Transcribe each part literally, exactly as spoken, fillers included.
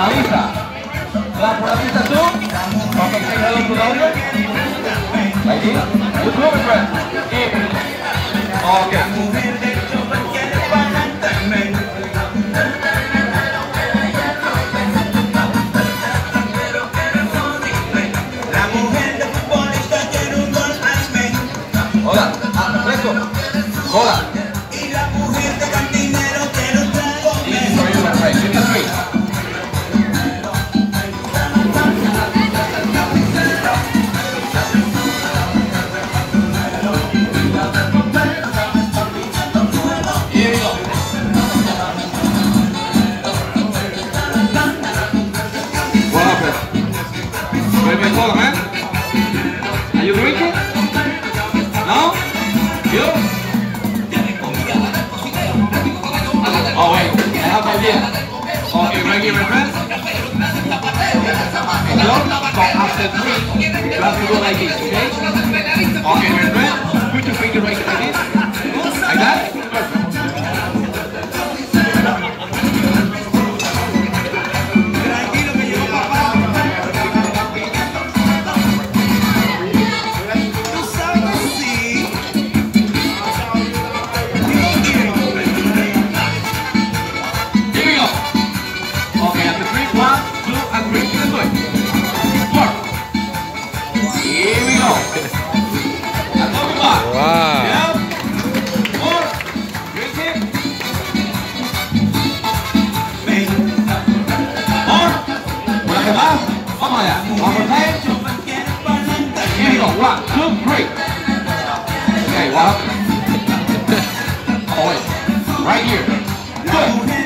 Alisa. Clap for Alisa too. Okay, say hello to the audience. Like this. You too, my friend. Okay. Hola, ah, refresco. Hola. Y la mujer de cantinero quiere un trago. Easy for you, my friend. Give me three. Here we go. What happened? Where's my cola, man? Are you drinking? No? You? Oh wait, I have an idea. Okay, right here, my friend. Hello? So after three, you have to go like this, okay? Okay, my friend. Put your finger right like this. Like that? Perfect. Tranquilo que llegó papá. Tú sabes que sí. Here we go. Okay, after three, one, two, and three. Let's do it. Four. Here we go. And go back. Wow. Yeah. Four. Drink it. Four. Una vez más. Vamos allá. One more time. Here we go. One, two, three. Okay, what happened? Oh wait. Right here. Good.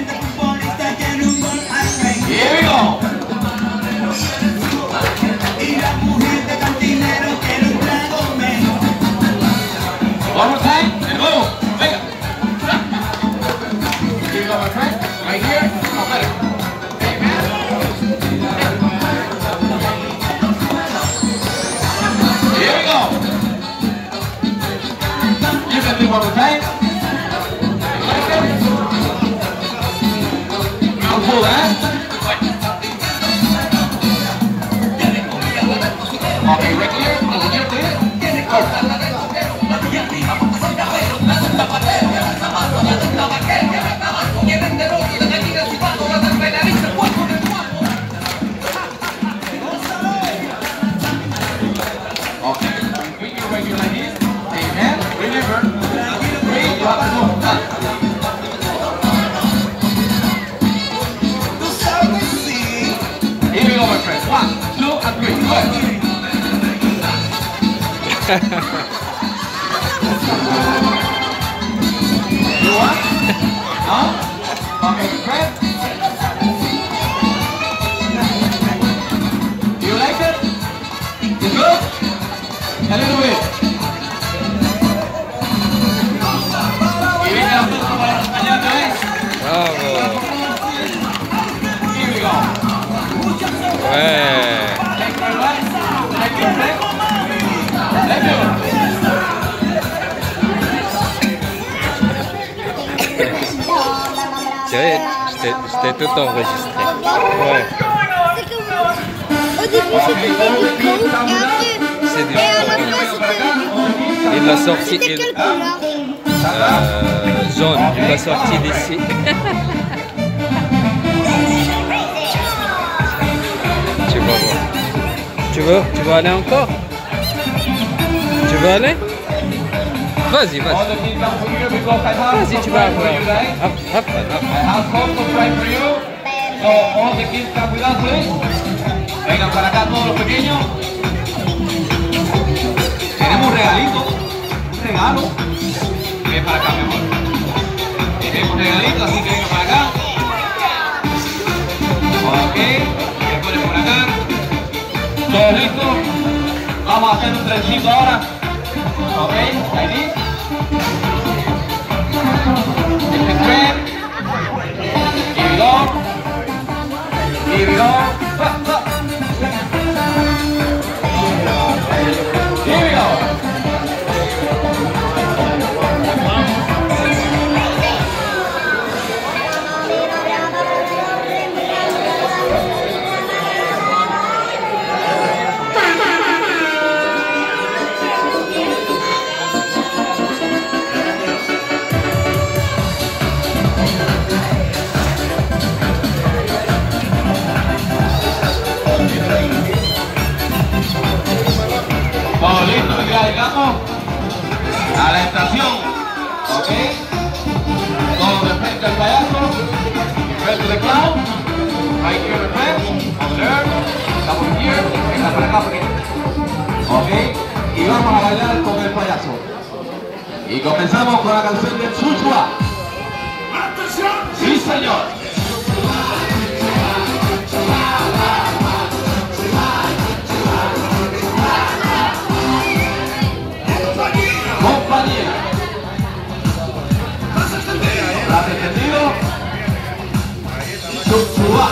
Here we go. Y la mujer de cantinero quiere un trago menos. One more time, and boom. Venga. Here you go, my friend. Right here. Oh, better. Hey, man. Here we go. You can do one more time. Like it. Now pull that. Okay, right here. Over here, please. Perfect. Okay, we can make it like this. Amen. Remember, three, you have to go. Tú sabes que sí. Here we go, my friends. One, two, and three. Go. You want? No? Okay, my friend. Do you like it? It's good? A little bit. Y venga, aplauso para los españoles, ¿eh? Bravo. Here we go. Ouais. Thank you very much. Thank you, thank you. Thank you. Tu sais, j'étais j'étais tout enregistré. Ouais. Au début c'était des micros et après C'est du et à la fin Il l'a sorti. c'était Il, quelle couleur? euh, jaune. Il l'a sorti d'ici. Tu vas voir. Tu veux? Tu veux aller encore? Tu veux aller? Vas-y, vas-y. All the kids come from here because I have Vas-y, tu vas surprise for avoir. you guys. Hop, hop, hop. I have some surprise for you. So all the kids come with us, please. Vengan para acá todos los pequeños. Tenemos un regalito, un regalo. Ven para acá, mi amor. Tenemos un regalito, así que vengan para acá. Ok, me ponen por acá. ¿Todos listos? Vamos a hacer un trencito ahora. Ok, ahí. Este tren. Here we go. Here we go. Up, up. Here we go. Llegamos a la estación, ¿ok? Todo de frente al payaso, frente al clown, right here the friends, over there, estamos here, venga para acá, porque, ¿ok? Y vamos a bailar con el payaso. Y comenzamos con la canción de Chuchua. ¡Atención! Sí, señor. Compañía. ¿Has entendido? Chuchua.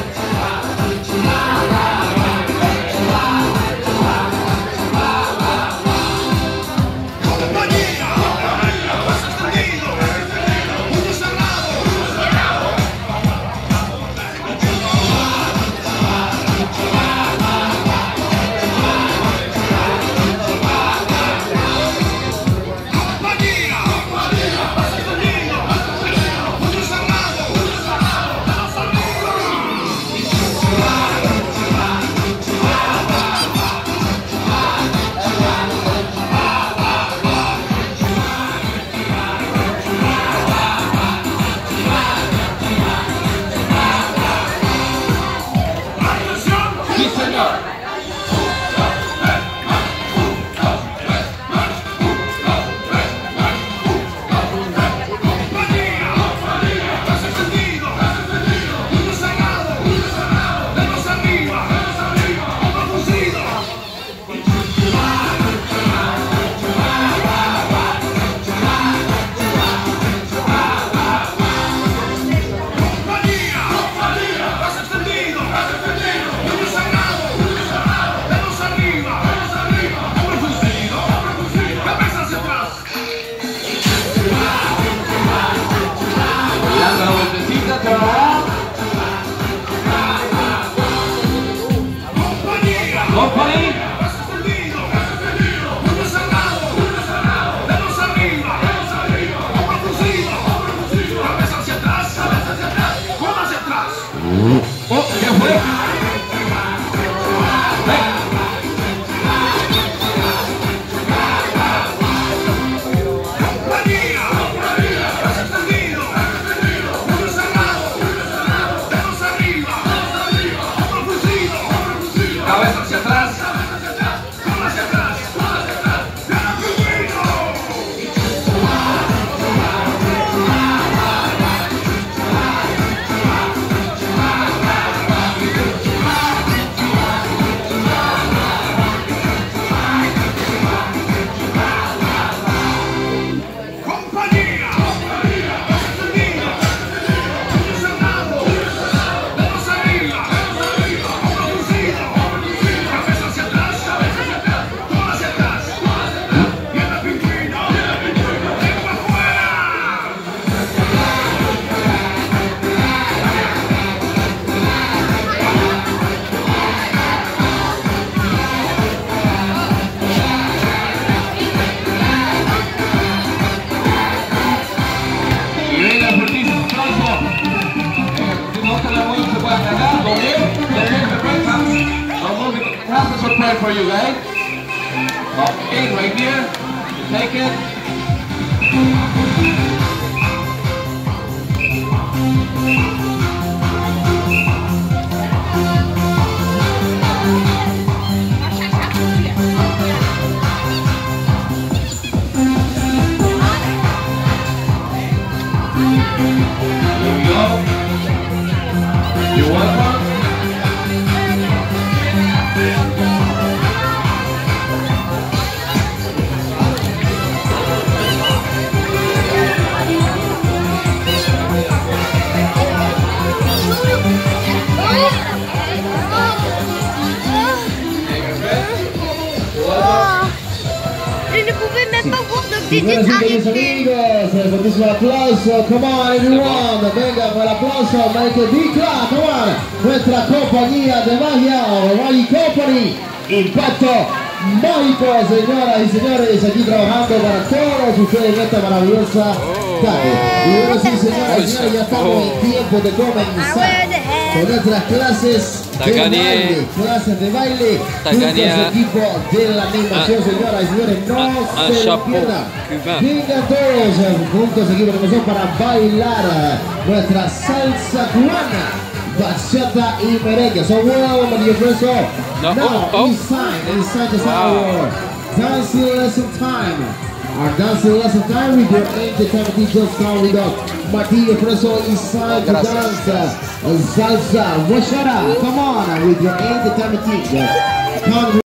Company. Oh, ¿qué fue? Cabeza hacia atrás. Hacia atrás. Prepare for you guys. Okay, right here. Take it. Here we go. You want one? Señoras y queridos amigos, el fortísimo aplauso, come on everyone, venga para el aplauso, make a big clap, come on, nuestra compañía de magia, Magic Company, Impacto Mágico, señoras y señores, aquí trabajando para todos ustedes en esta maravillosa tarde. Y bueno, sí, señoras y señores, ya estamos en tiempo de comenzar. con nuestras clases de Tagania. baile, clases de baile, Tagania. junto al equipo de la animación, Un- señoras y señores, no un- un se lo chapeau pierdan. cubain. Vengan todos eh, juntos equipo de animación para bailar eh, nuestra salsa cubana, bachata y merengue. So welcome, dear friends. So No, now oh, oh. inside, inside is Wow. our dancing lesson time. Our dancing lesson time with your angel time teacher song with us. Martillo Preso inside to dance uh, salsa. Washara, come on with your angel time teacher. Come